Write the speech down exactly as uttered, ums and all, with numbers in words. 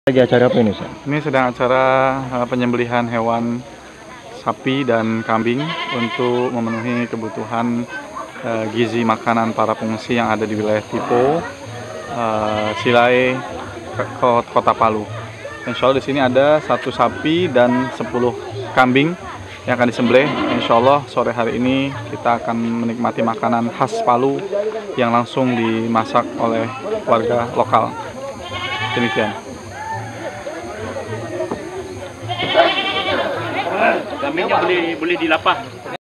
Lagi acara apa ini, Ustaz? Ini sedang acara uh, penyembelihan hewan sapi dan kambing untuk memenuhi kebutuhan uh, gizi makanan para pengungsi yang ada di wilayah Tipo, uh, Silai, Kota Palu. Insya Allah di sini ada satu sapi dan sepuluh kambing yang akan disembelih. Insya Allah sore hari ini kita akan menikmati makanan khas Palu yang langsung dimasak oleh warga lokal. Demikian. Kambingnya boleh boleh dilapah.